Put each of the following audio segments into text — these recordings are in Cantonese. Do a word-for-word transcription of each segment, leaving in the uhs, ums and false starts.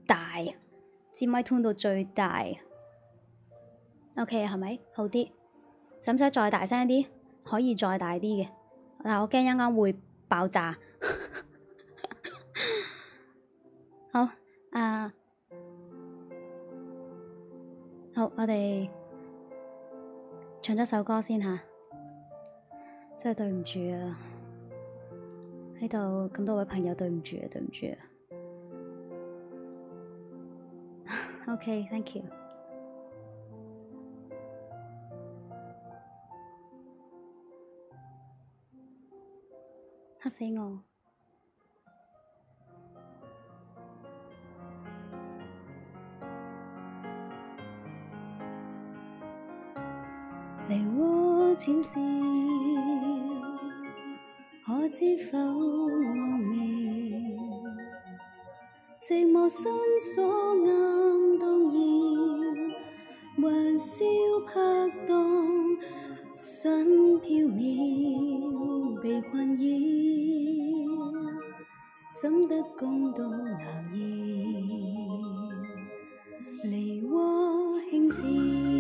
大，支咪吞到最大。OK 係咪好啲？使唔使再大聲啲？可以再大啲嘅，但我驚一陣會爆炸。好啊，好，我哋唱咗首歌先吓，真係對唔住啊！喺度咁多位朋友，對唔住啊，對唔住啊。OK，thank you。嚇死我！梨渦淺笑，可知否奧妙？寂寞心所暗動搖，雲霄拍盪，身飄渺，被困擾，怎得公道難言？梨渦輕笑，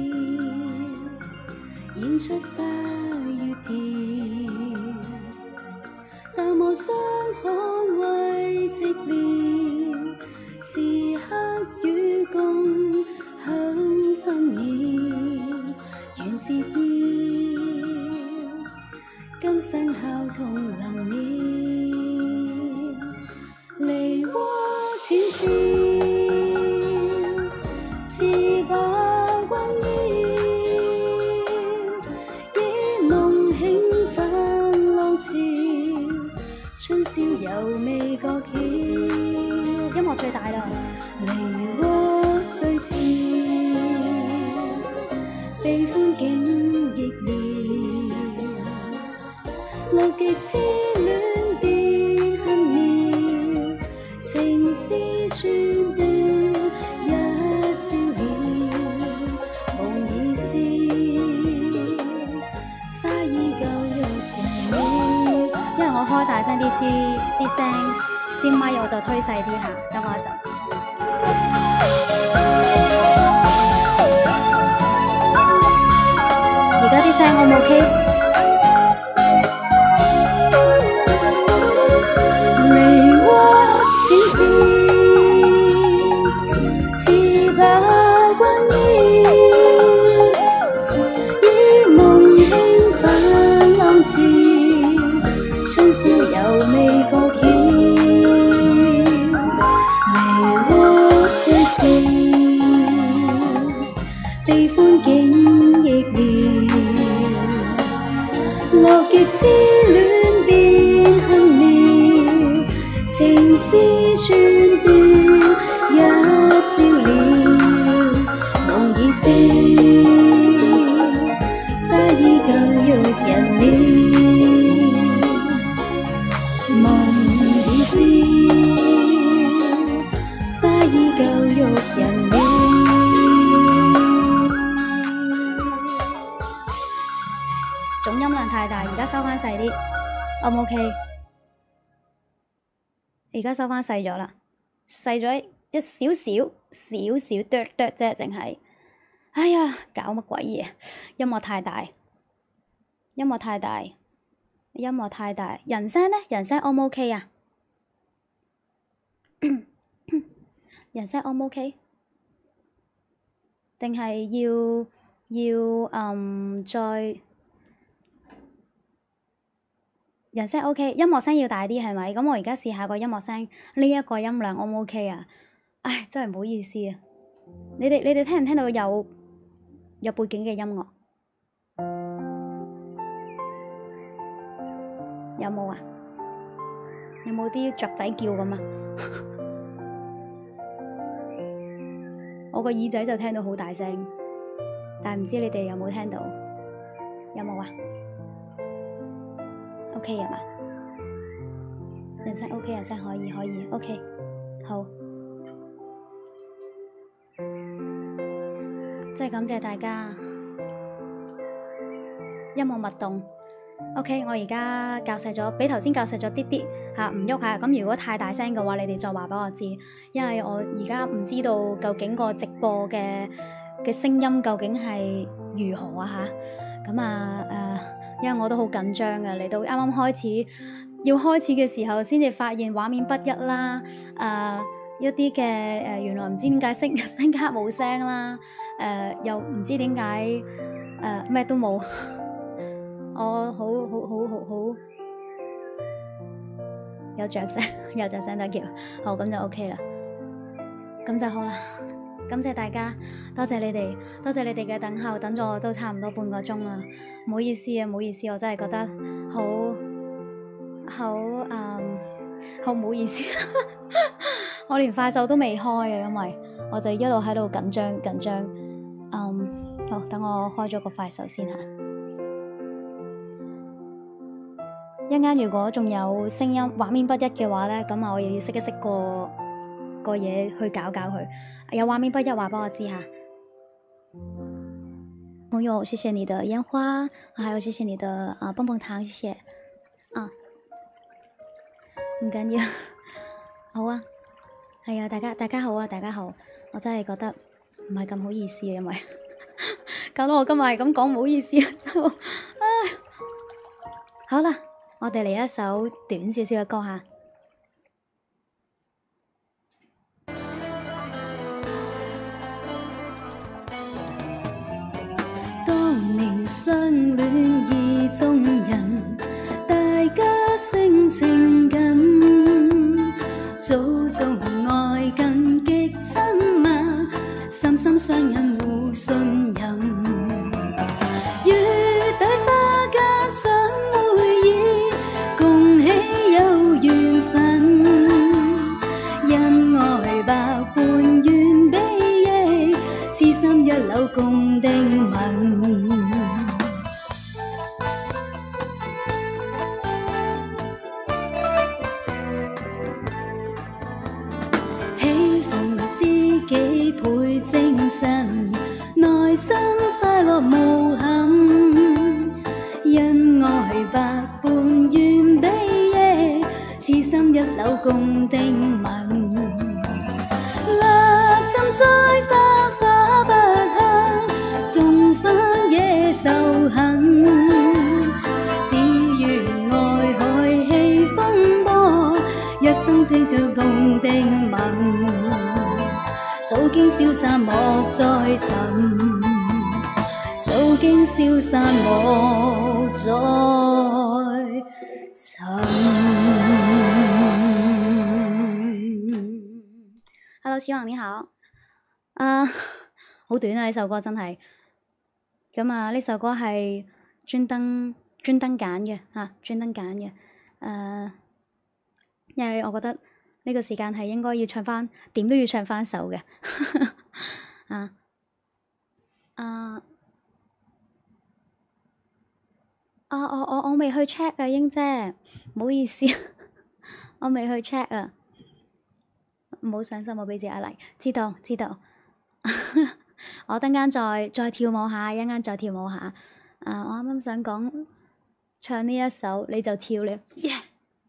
演出花月調，淡忘傷可慰寂寥，時刻與共享紛擾，願自吊，今生孝同臨了，梨渦淺笑，似把君邀，以夢輕泛浪潮，春宵猶未覺曉。音樂最大啦！梨渦雖俏，悲歡景亦妙，樂極痴戀變恨妙，情絲寸斷一笑了，夢已消，花依舊欲人了。因為我開大聲啲支啲聲，啲咪我就推細啲下，等我一陣。而家啲聲 O 唔 OK？ 梨渦淺笑，似把君邀，以夢輕泛浪潮，春宵猶未覺曉。雖俏，悲歡景亦妙，樂極痴戀變恨妙，情絲寸斷一笑了，夢已消，花依舊欲人了，夢已消，依舊欲人了。總音量太大，而家收返細啲 ，O 唔 OK？ 而家收返細咗啦，細咗一少少，少少嘟嘟啫，淨係。哎呀，搞乜鬼嘢？音樂太大，音樂太大，音樂太大。人聲呢？人聲 O 唔 OK 啊？人聲 O 唔 OK？ 定係要要嗯再人聲 OK， 音樂聲要大啲係咪？咁我而家試下個音樂聲呢一個音量 O 唔 OK 啊？唉，真係唔好意思啊！你哋你哋聽唔聽到有有背景嘅音樂？有冇啊？有冇啲雀仔叫咁啊？我個耳仔就聽到好大聲，但係唔知你哋有冇聽到？有冇啊 ？OK 啊嘛？人聲 OK， 人聲可以可以 OK， 好，真係感謝大家，音樂脈動 OK，我而家校細咗，比頭先校細咗啲啲嚇，唔喐下。咁如果太大聲嘅話，你哋再話俾我知，因為我而家唔知道究竟個直播嘅嘅聲音究竟係如何啊嚇。咁啊誒、呃，因為我都好緊張嘅，嚟到啱啱開始要開始嘅時候，先至發現畫面不一啦，誒、呃、一啲嘅誒原來唔知點解聲聲卡冇聲啦，誒、呃、又唔知點解誒咩都冇。我好好好好好有掌聲，有掌聲得叫好，咁就 OK 啦，咁就好啦。感謝大家，多謝你哋，多謝你哋嘅等候，等咗我都差唔多半個鐘啦，唔好意思啊，唔好意思，我真係覺得好好誒，好唔好意思，我連快手都未開啊，因為我就一路喺度緊張緊張，嗯，好，等我開咗個快手先吓。一陣間如果仲有聲音畫面不一嘅話咧，咁啊我又要識一識個個嘢去搞搞佢。有畫面不一話幫我知下。朋友，謝謝你的煙花，還有謝謝你的啊棒棒糖，謝謝。啊，唔緊要，好啊，係啊，大家大家好啊，大家好，我真係覺得唔係咁好意思啊，因為搞到我今日係咁講唔好意思啊，唉，好啦。我哋嚟一首短少少嘅歌吓。當年相戀意中人，大家性情緊，早早愛近極親密，心心相印互信任。月底花加上一縷共定盟，喜逢知己倍精神，內心快樂無憾。因愛百般願比翼，痴心一縷共定盟。立心栽花花不香，種返野仇恨。只願愛海起風波，一生追逐共定盟。早經消散莫再尋，早經消散莫再尋。Hello， 小王你好，啊、uh, 好短啊呢首歌真係，咁啊呢首歌係專登專登揀嘅嚇，專登揀嘅，誒、uh, 因為我覺得呢個時間係應該要唱翻，點都要唱翻首嘅，啊啊啊我我我未去 check 啊英姐，唔好意思，我未去 check 啊。唔好上心，我俾自己壓力，知道知道。我等間再再跳舞下，一陣間再跳舞下。啊，我啱啱想講唱呢一首，你就跳了。Yeah!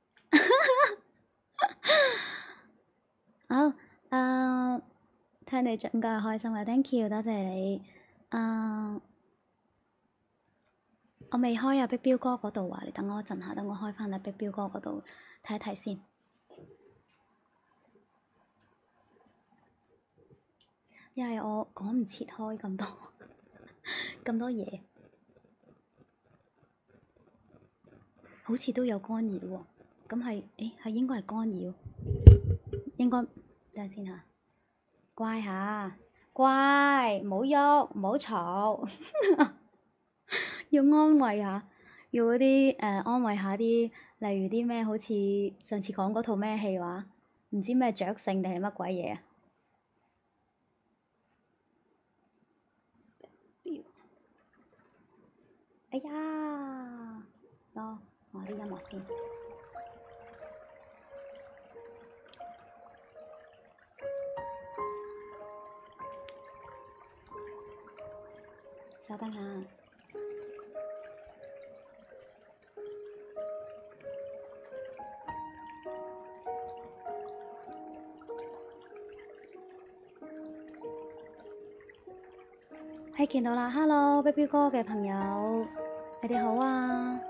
好，啊，聽你唱歌係開心嘅 ，thank you，多謝你。啊，我未開啊，碧標哥嗰度啊，你等我一陣下，等我開翻啊，碧標哥嗰度睇一睇先。因為我趕唔切開咁多咁多嘢，好似都有干擾喎。咁係，誒係應該係干擾，應該等下先嚇，乖下，乖，唔好喐，唔好嘈，要安慰下，要嗰啲誒安慰下啲，例如啲咩，好似上次講嗰套咩戲話，唔知咩雀聖定係乜鬼嘢啊？哎呀，多我啲音樂先，稍等下。 係見到啦 ，Hello baby 哥嘅朋友，你哋好啊！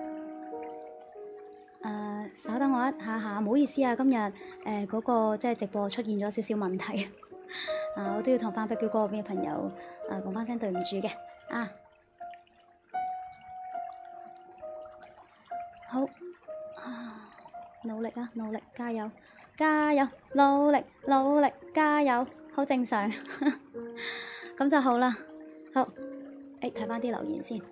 誒、呃，稍等我一下下，唔好意思啊，今日誒嗰個即係直播出現咗少少問題，啊，我都要同翻 baby 哥嗰邊嘅朋友誒講翻聲對唔住嘅，啊，好啊，努力啊，努力，加油，加油，努力，努力，加油，好正常，咁就好啦。好，誒睇翻啲留言先，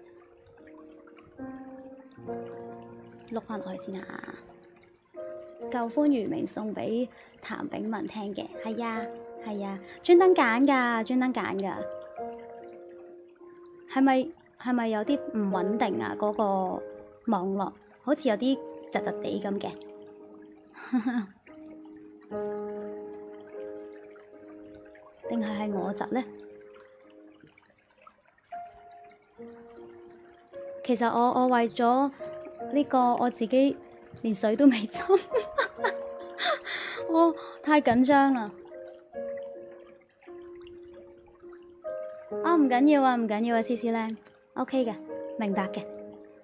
碌翻落去先啊！舊歡如明送俾譚炳文聽嘅，係呀係呀，專登揀㗎，專登揀㗎。係咪係咪有啲唔穩定啊？嗰、嗰個網絡好似有啲窒窒地咁嘅，定係係我窒咧？其實我我為咗呢個我自己連水都未浸，我太緊張啦。啊唔緊要啊唔緊要啊，思思咧 ，OK 嘅，明白嘅。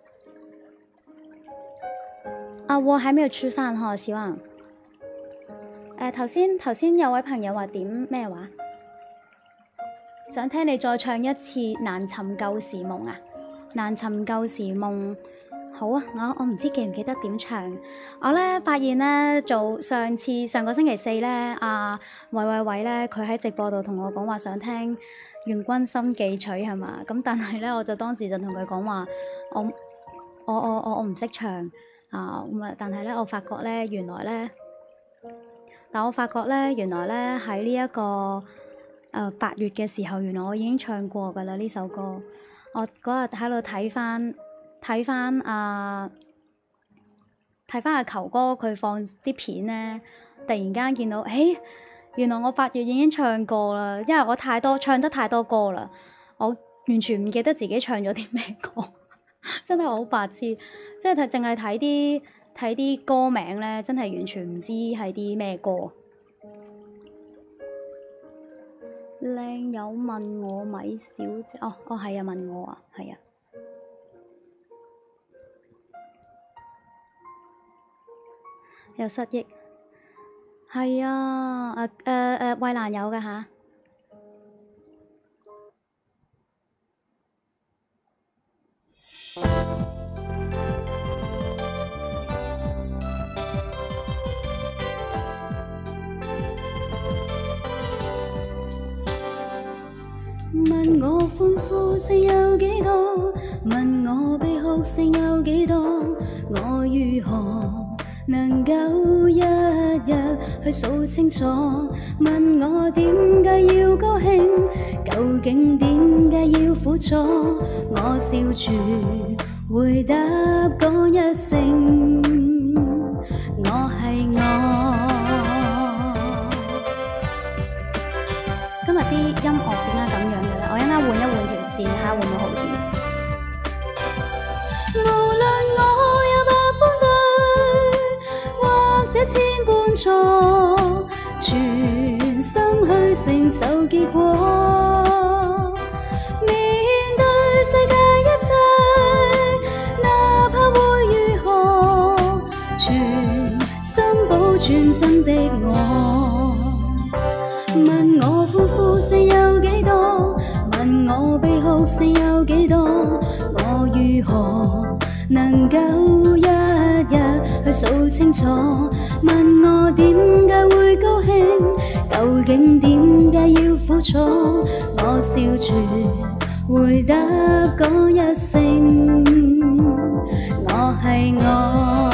啊，我還沒有吃飯呵，希望。誒頭先頭先有位朋友話點咩話？想聽你再唱一次《難尋舊時夢》啊！難尋舊時夢，好啊！我我唔知記唔記得點唱。我咧發現咧做上次上個星期四咧，阿偉偉偉咧佢喺直播度同我講話想聽《願君心記取》係嘛？咁但係咧我就當時就同佢講話，我我我我我唔識唱啊咁啊！但係咧我發覺咧原來咧，但我發覺咧原來咧喺呢一個誒八月嘅時候，原來我已經唱過㗎啦呢首歌。我嗰日喺度睇翻睇翻啊睇翻阿球哥佢放啲片咧，突然間見到，誒原來我八月已經唱過啦，因為我太多唱得太多歌啦，我完全唔記得自己唱咗啲咩歌，真係好白痴，即係睇淨係睇啲睇啲歌名咧，真係完全唔知係啲咩歌。靚友問我米小姐，哦哦係啊，問我啊，係啊，有失憶，係啊，誒誒誒，衛蘭有㗎吓。問我歡呼聲有幾多？問我悲哭聲有幾多？我如何能夠一日去數清楚？問我點解要高興？究竟點解要苦楚？我笑住回答嗰一聲，我係我。今日啲音樂點解咁樣嘅咧？我一陣間換一換條線，睇下會唔會好啲。無論我有百般對，或者千般錯，全心去承受結果。面對世界一切，哪怕會如何，全心保存真的我。問我歡呼聲有幾多？問我悲哭聲有幾多？我如何能夠一日去數清楚？問我點解會高興？究竟點解要苦楚？我笑住回答嗰一聲，我係我。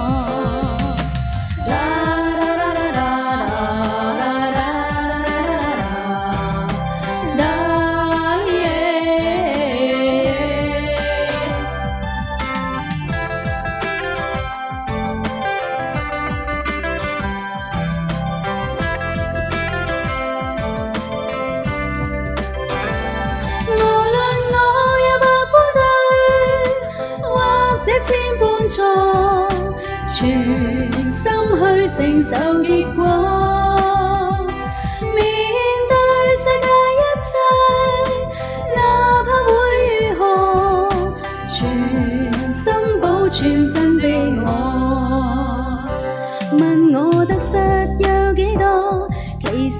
全心去承受結果，面對世界一切，哪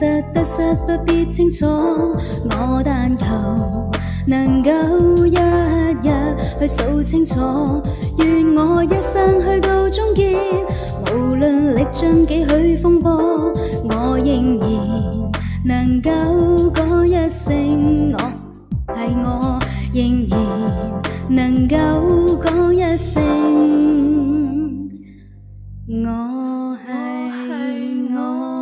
實得失不必清楚，我但求能夠一日去數清楚，願我一生去到終結，無論歷盡幾許風波，我仍然能夠講一聲我係我，仍然能夠講一聲我係我。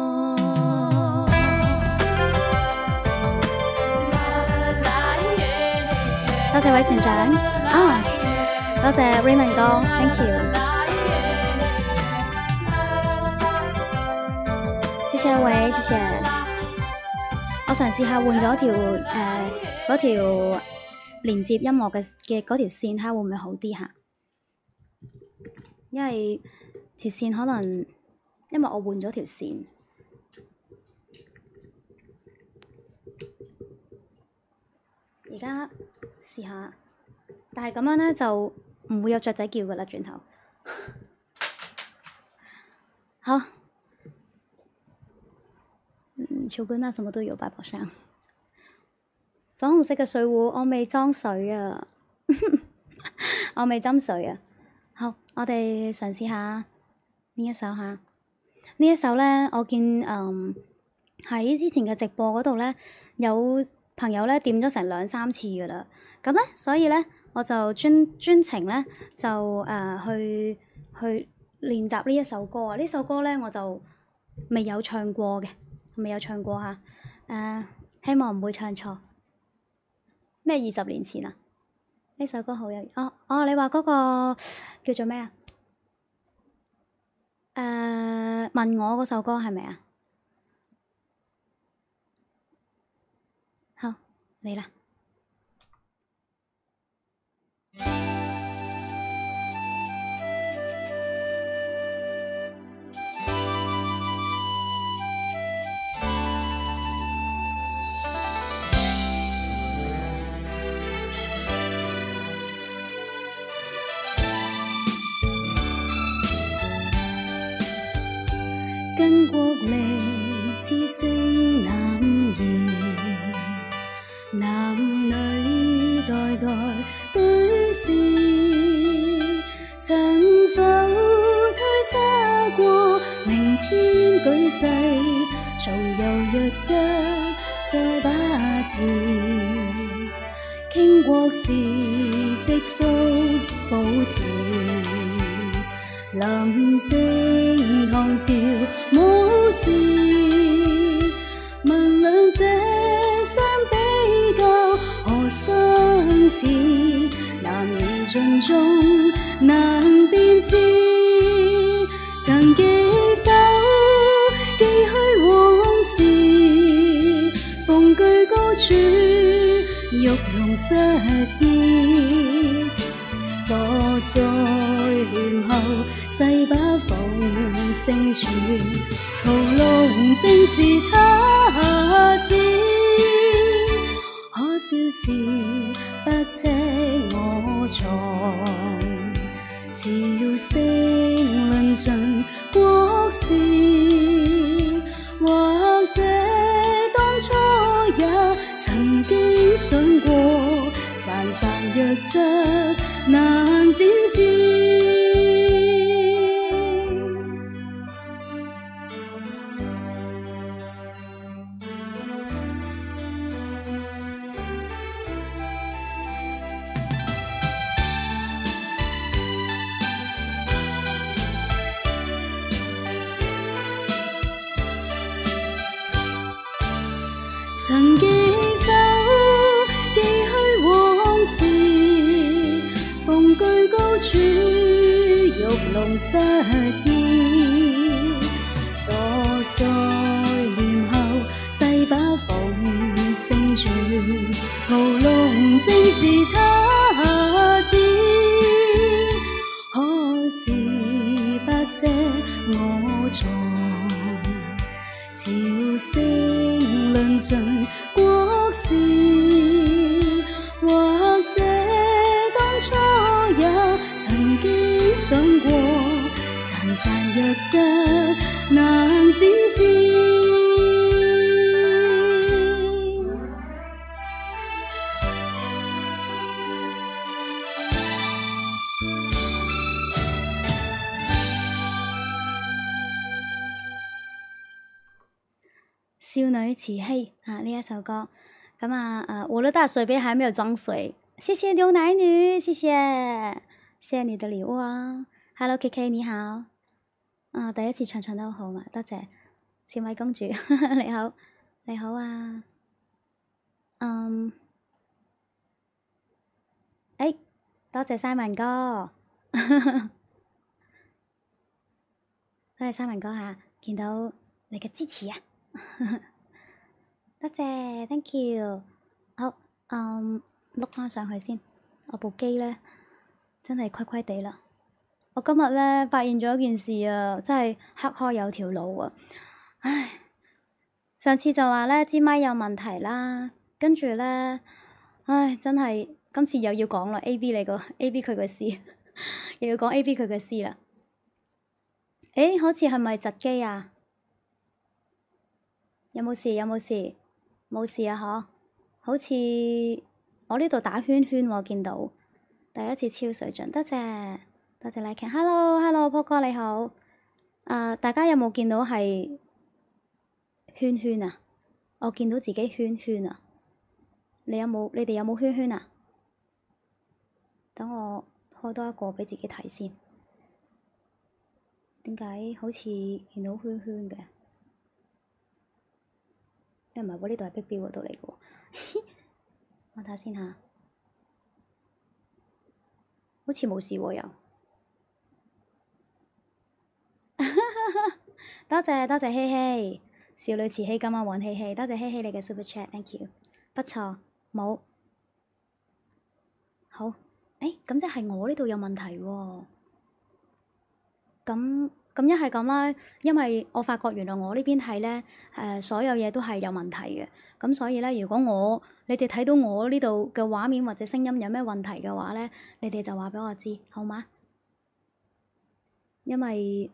多謝位船長啊，多謝 Raymond 哥 ，thank you。謝謝一位，謝謝。我嘗試下換咗條誒嗰條連接音樂嘅嘅嗰條線，睇下會唔會好啲嚇？因為條線可能因為我換咗條線。而家試下，但係咁樣咧就唔會有雀仔叫噶啦，轉頭。好，嗯，球哥那什麼都有擺寶箱。粉紅色嘅水壺，我未裝水啊，我未斟水啊。好，我哋嘗試下呢一首嚇。呢一首咧，我見嗯喺之前嘅直播嗰度咧有朋友咧點咗成兩三次噶啦，咁咧所以咧我就專專程咧就誒、呃、去去練習呢一首歌啊！呢首歌咧我就未有唱過嘅，未有唱過嚇誒、呃，希望唔會唱錯。咩二十年前啊？呢首歌好有哦哦，你話嗰個叫做咩啊？誒、呃、問我嗰首歌係咪啊？好嚟啦！跟國力之聲儼然，男女代代對視，曾否推測過明天舉世，重遊弱質再把持，傾國時直率保持。臨正唐朝武士，問兩者相比較何相似？男兒盡忠難辨知，曾記否記虛往事？逢居高處玉龍失意，坐在簾後細把鳳聲傳，屠龍正是他知，可笑時不斥我藏，朝聖論盡國事，或者當初也曾經想過，潺潺弱質難展翅。曾記否記虛往事？逢居高處玉龍失意，坐在簾後細把鳳聲傳，屠龍正是他知，可是不斥我藏，朝聖論盡國事，或者當初也曾經想過，潺潺弱質難展翅。 女慈禧啊呢一首歌。咁啊誒，我的大水杯還沒有裝水，謝謝牛奶女，謝謝，謝謝你的禮物啊 ！Hello K K 你好，啊第一次唱唱得好好嘛，多謝小米公主你好，你好啊，嗯，誒多謝 Simon 哥，多謝 Simon 哥嚇，見到你嘅支持啊！多謝 ，thank you。好，嗯，碌翻上去先。我部機咧真係虧虧地啦。我今日咧發現咗一件事啊，真係黑開有條路啊！唉，上次就話咧支咪有問題啦，跟住咧，唉，真係今次又要講啦，A B 你個 A B 佢個 C， 又要講 A B 佢個 C 啦。誒，好似係咪窒機啊？有冇事？有冇事？冇事啊，嗬？好似我呢度打圈圈喎，見到第一次超水準，多謝多謝 Like，Hello Hello，波哥你好，誒、uh, 大家有冇見到係圈圈啊？我見到自己圈圈啊，你有冇？你哋有冇圈圈啊？等我開多一個畀自己睇先，點解好似見到圈圈嘅？誒唔係喎，呢度係壁標嗰度嚟嘅喎，我睇下先嚇，好似冇事喎又。多謝多謝希希，少女慈禧今晚玩希希，多謝希希你嘅 super chat，thank you，不錯，冇，好，誒咁即係我呢度有問題喎，咁。咁一係咁啦，因為我發覺原來我呢邊睇咧，誒、呃、所有嘢都係有問題嘅，咁所以咧，如果我你哋睇到我呢度嘅畫面或者聲音有咩問題嘅話咧，你哋就話畀我知，好嗎？因為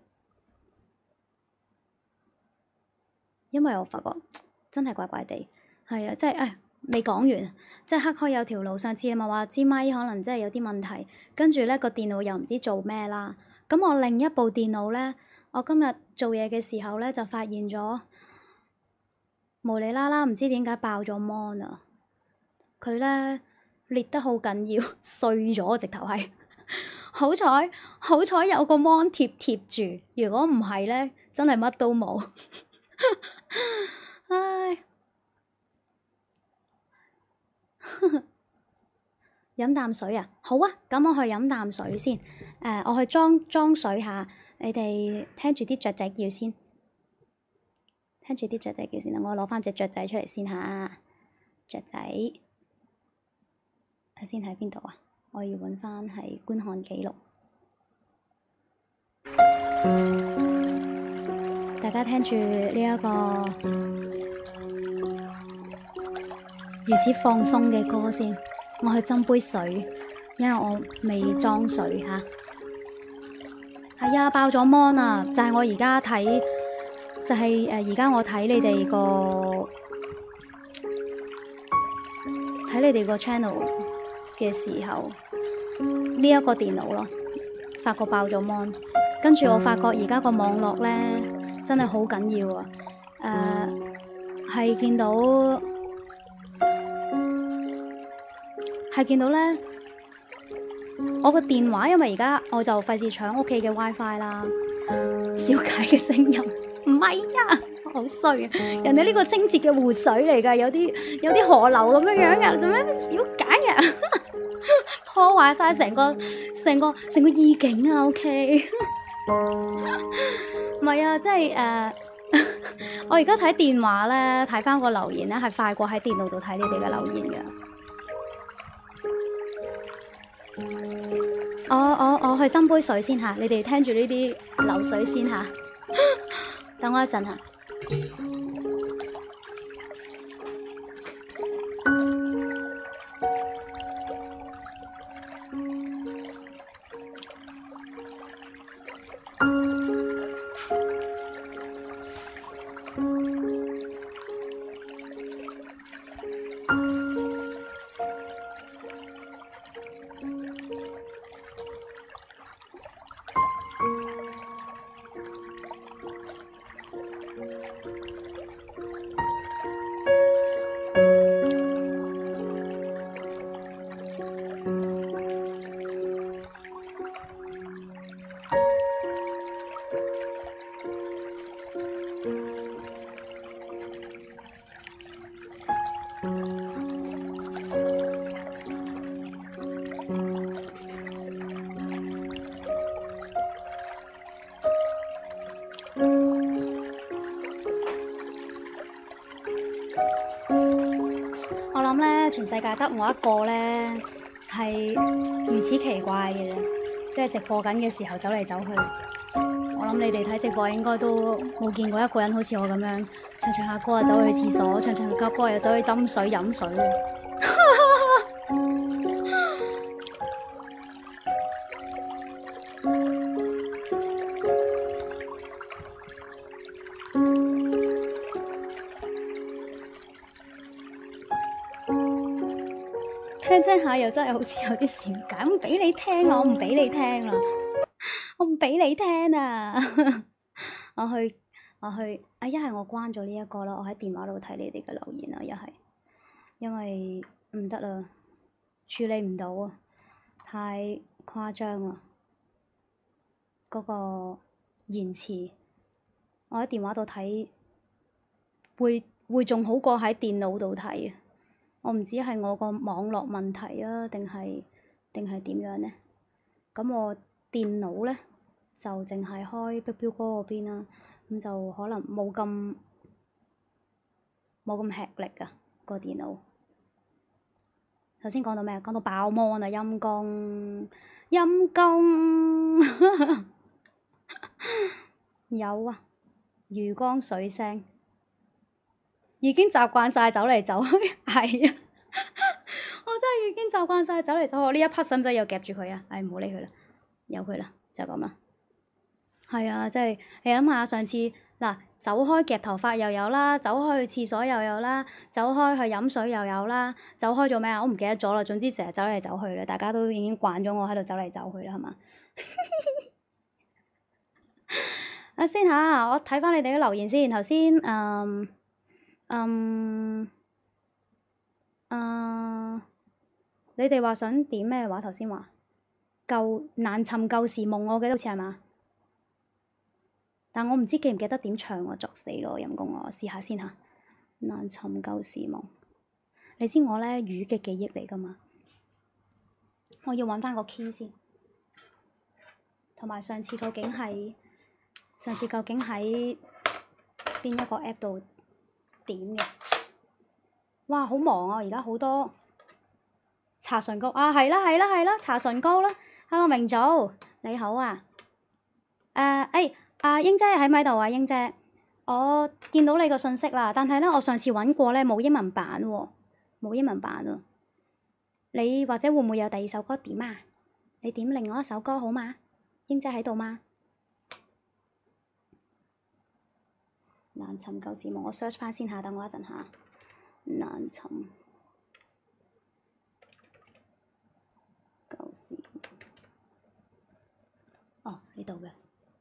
因為我發覺真係怪怪地，係啊，即係誒未講完，即係黑開有條路。上次你咪話支咪可能真係有啲問題，跟住咧個電腦又唔知做咩啦。咁我另一部電腦咧，我今日做嘢嘅時候咧就發現咗無厘啦啦，唔知點解爆咗 mon 啊！佢咧裂得好緊要，碎咗直頭係。好彩好彩有個 mon 貼貼住，如果唔係咧，真係乜都冇。唉，飲啖水啊！好啊，咁我去飲啖水先。誒、呃，我去裝裝水下，你哋聽住啲雀仔叫先，聽住啲雀仔叫先啦。我攞翻隻雀仔出嚟先嚇，雀仔睇先喺邊度啊？我要揾翻係觀看記錄。大家聽住呢一個如此放鬆嘅歌先。我去斟杯水，因為我未裝水嚇。係啊，爆咗 mon 啊！就係、是、我而家睇，就係誒而家我睇你哋個睇你哋個 channel 嘅時候，呢、這、一個電腦咯，發覺爆咗 mon。跟住我發覺而家個網絡咧真係好緊要啊！誒、呃、係見到。係見到咧，我個電話，因為而家我就費事搶屋企嘅 WiFi 啦。小解嘅聲音，唔係啊，好衰啊！人哋呢個清澈嘅湖水嚟㗎，有啲有啲河流咁樣樣㗎，做咩小解啊？破壞晒成個成個成個意境啊！OK，唔係啊，即係誒，uh, 我而家睇電話咧，睇翻個留言咧，係快過喺電腦度睇你哋嘅留言㗎。我我我去斟杯水先吓，你哋聽住呢啲流水先吓，等我一陣吓。 我諗咧，全世界得我一個咧係如此奇怪嘅啫，即係直播緊嘅時候走嚟走去。我諗你哋睇直播應該都冇見過一個人好似我咁樣唱唱下歌啊，走去廁所，唱唱下歌又走去斟水飲水。聽聽下又真係好似有啲閃解，唔俾你聽啦，我唔俾你聽啦，我唔俾你聽啊！我去我去啊！一係我關咗呢一個啦，我喺電話度睇你哋嘅留言啦，一係因為唔得啦，處理唔到啊，太誇張啦，嗰個延遲，我喺電話度睇會會仲好過喺電腦度睇啊！我唔知係我個網絡問題啊，定係定係點樣呢？咁我電腦咧就淨係開碧標哥嗰邊啦，咁就可能冇咁冇咁吃力啊個電腦。頭先講到咩啊？講到爆芒啊！陰公陰公有啊，魚缸水聲。已經習慣晒走嚟走去，係啊！我真係已經習慣晒走嚟走去。呢一匹使唔使又夾住佢啊？唉，唔好理佢啦，由佢啦，就咁啦。係啊，即係你諗下，上次嗱走開夾頭髮又有啦，走開去廁所又有啦，走開去飲水又有啦，走開做咩啊？我唔記得咗啦。總之成日走嚟走去啦，大家都已經慣咗我喺度走嚟走去啦，係嘛？啊先嚇，我睇翻你哋嘅留言先。頭先嗯。嗯，啊，你哋話想點咩話？頭先話舊難尋舊時夢，我記得好似係嘛？但我唔知記唔記得點唱喎，作死咯，陰公我試下先嚇。難尋舊時夢，你知我咧魚嘅記憶嚟㗎嘛？我要揾翻個 key 先，同埋上次究竟係上次究竟喺邊一個 app 度？點嘅？哇，好忙啊！而家好多搽唇膏啊，係啦係啦係啦，搽唇膏啦。Hello 明祖，你好啊。誒誒，阿英姐喺咪度啊？英姐，我見到你個信息啦，但係咧，我上次揾過咧冇英文版喎，冇英文版啊。你或者會唔會有第二首歌點啊？你點另外一首歌好嗎？英姐喺度嗎？難尋舊時夢，我 search 翻先下，等我一陣下。難尋舊時夢，哦呢度嘅，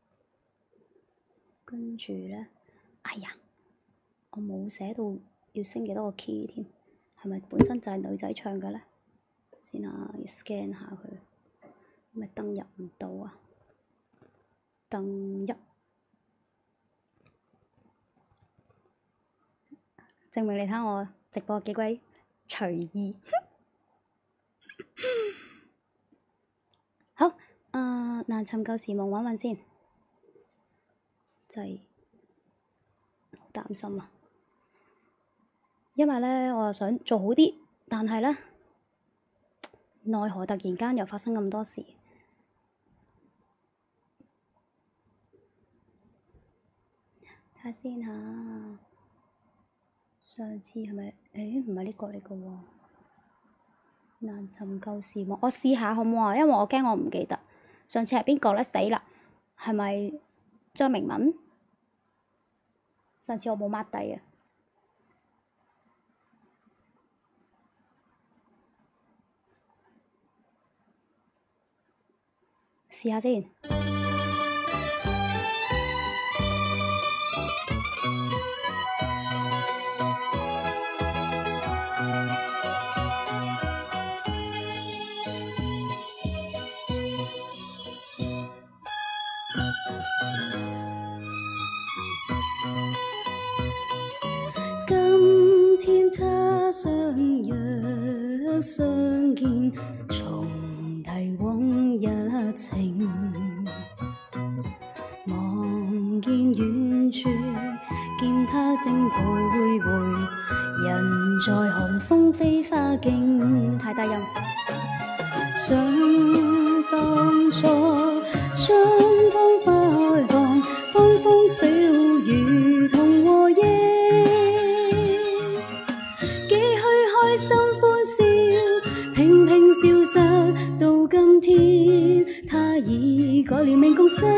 跟住咧，哎呀，我冇寫到要升幾多個 key 添，係咪本身就係女仔唱嘅咧？先下要 scan 下佢，咪登入唔到啊？登入。證明你睇我直播幾鬼隨意。好，誒、呃、難尋舊時夢揾揾先，就係好擔心啊！因為咧，我又想做好啲，但係咧，奈何突然間又發生咁多事。睇下先嚇。上次係咪？誒唔係呢個嚟嘅喎。難尋舊時夢，我試下好唔好啊？因為我驚我唔記得。上次係邊個咧？死啦！係咪張明文？上次我冇抹低啊。試下先。今天他想相見，重提往日情。望見遠處，見他正徘徊，人在寒風飛花徑。太低音。想當初，春風花開放，風風小雨同和應，幾許開心歡笑，平平消失到今天，他已改了命共星，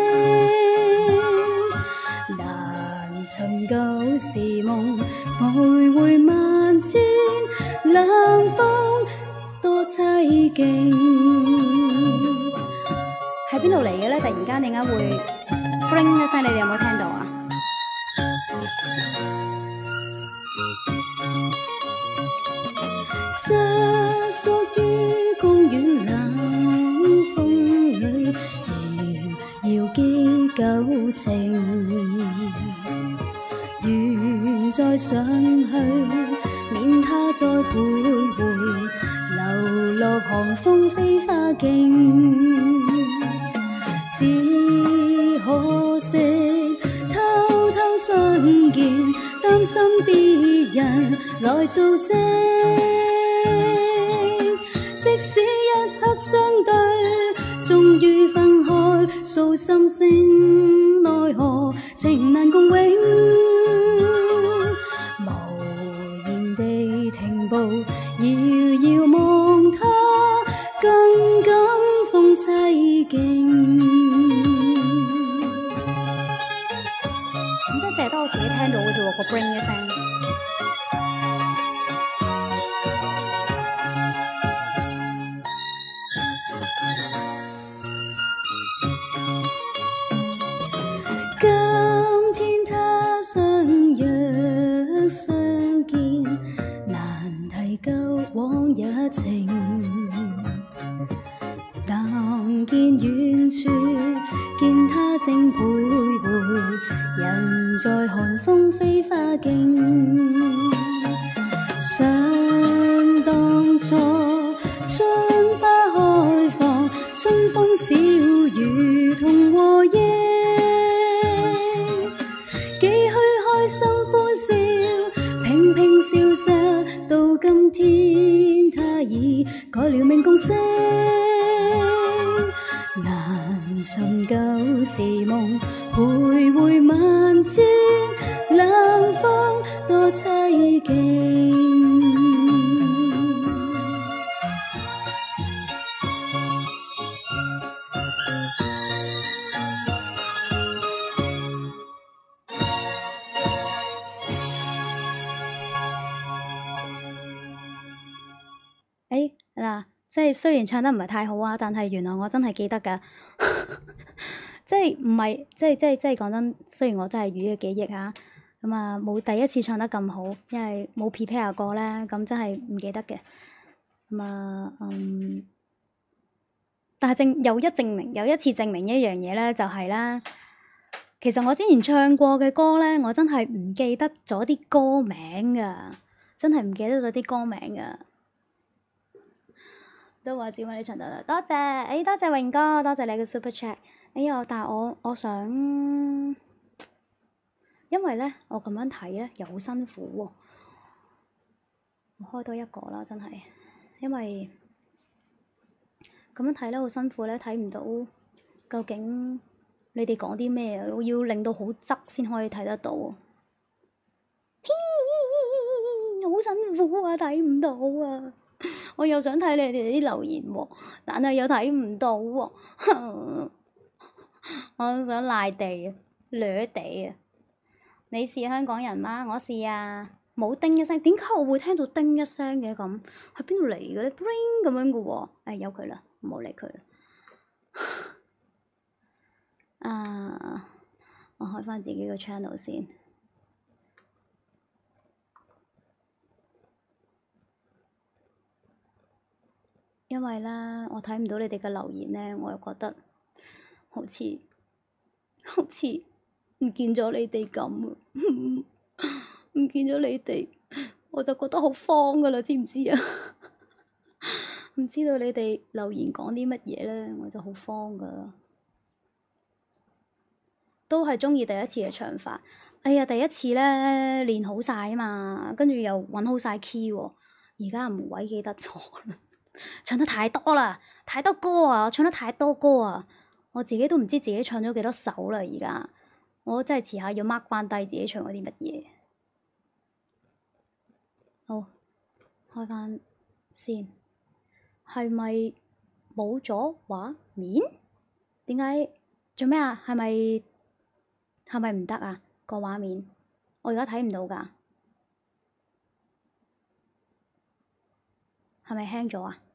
難尋舊時夢，徘徊萬千，冷風多凄勁。喺邊度嚟嘅咧？突然間點解會 bling 一聲？你哋有冇聽到啊？瑟縮於公園冷風裏，遙遙記舊情，願再上去，免他再徘徊，流落寒風飛花徑。只可惜偷偷相見，擔心別人來做證。即使一刻相對，終於分開，訴心聲，奈何情難共永。無言地停步，遙遙望他，更感風凄勁。咁即係淨係得我自己聽到嘅啫喎，個 bring 一聲。今天他相約相見，難提舊往日情。但見遠處，見他正徘徊，人在寒風飛花徑。想當初，春花開放，春風小雨同和應，幾許開心歡笑，平平消失到今天，他已改了命共星。難尋舊時夢，徘徊萬千，冷風多凄勁。誒嗱，即係雖然唱得唔係太好啊，但係原來我真係記得㗎。即係唔係即係即係即係講真，雖然我真係魚嘅記憶嚇，咁啊冇第一次唱得咁好，因為冇 prepare 過咧，咁真係唔記得嘅。咁啊嗯，但係證又一證明，又一次證明一樣嘢咧，就係啦。其實我之前唱過嘅歌咧，我真係唔記得咗啲歌名㗎，真係唔記得咗啲歌名㗎。都話小米你唱得啦，多謝，誒、哎、多謝榮哥，多謝你嘅 super chat。哎呀，但係我我想，因為咧我咁樣睇咧又好辛苦喎、哦，我開多一個啦，真係，因為咁樣睇咧好辛苦咧，睇唔到究竟你哋講啲咩啊，我要令到好側先可以睇得到，嘻嘻嘻，好辛苦啊，睇唔到啊！我又想睇你哋啲留言喎，但係又睇唔到喎。我想賴地啊，掠地啊！你是香港人嗎？我是啊，冇叮一聲，點解我會聽到叮一聲嘅咁？喺邊度嚟嘅咧 ？Bring 咁樣嘅喎，誒由佢啦，唔好理佢啦。啊，我開翻自己個 channel 先。因為咧，我睇唔到你哋嘅留言咧，我又覺得好似好似唔見咗你哋咁，唔見咗你哋，我就覺得好慌噶啦，知唔知啊？ 唔知道你哋留言講啲乜嘢咧，我就好慌噶。都係鍾意第一次嘅唱法。哎呀，第一次咧練好晒啊嘛，跟住又揾好晒 key 喎，而家唔鬼記得咗啦。唱得太多啦，太多歌啊！我唱得太多歌啊，我自己都唔知自己唱咗幾多首啦。而家我真係遲下要 mark 翻低自己唱嗰啲乜嘢。好，開翻先，係咪冇咗畫面？點解做咩啊？係咪？係咪唔得啊？個畫面我而家睇唔到㗎，係咪輕咗啊？